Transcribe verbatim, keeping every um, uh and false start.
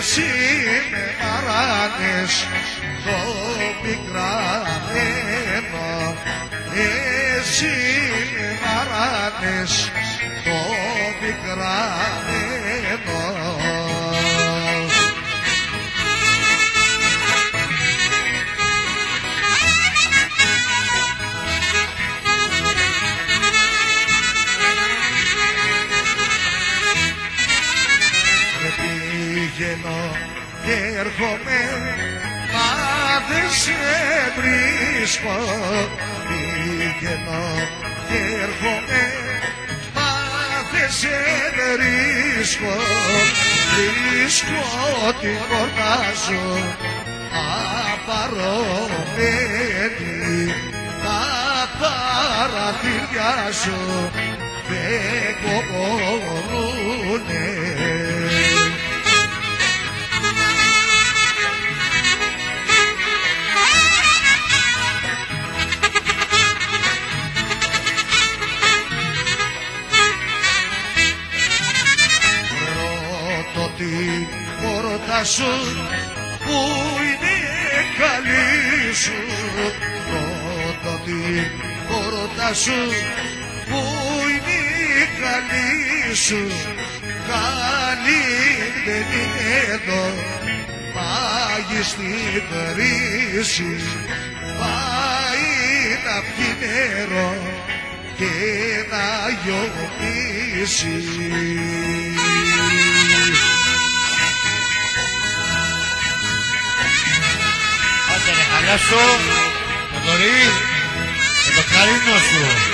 εσύ με μαράνες το πικραμένο, εσύ με μαράνες το πικραμένο. Πηγαίνω και έρχομαι, μα δεν σε βρίσκω. Πηγαίνω και έρχομαι, μα δεν σε βρίσκω. Βρίσκω την πόρτα σου απαρωμένη, τα παραθύρια σου δεν κομπονούνε. Την πόρτα σου που είναι καλή σου, ρώτα την πόρτα σου που είναι καλή σου. Καλή δεν είναι εδώ, πάει στην κρίση, πάει να πιει νερό και να γιοπήσει. Άντε ρε χαλιά σου, το δωρή και το καρίνο σου.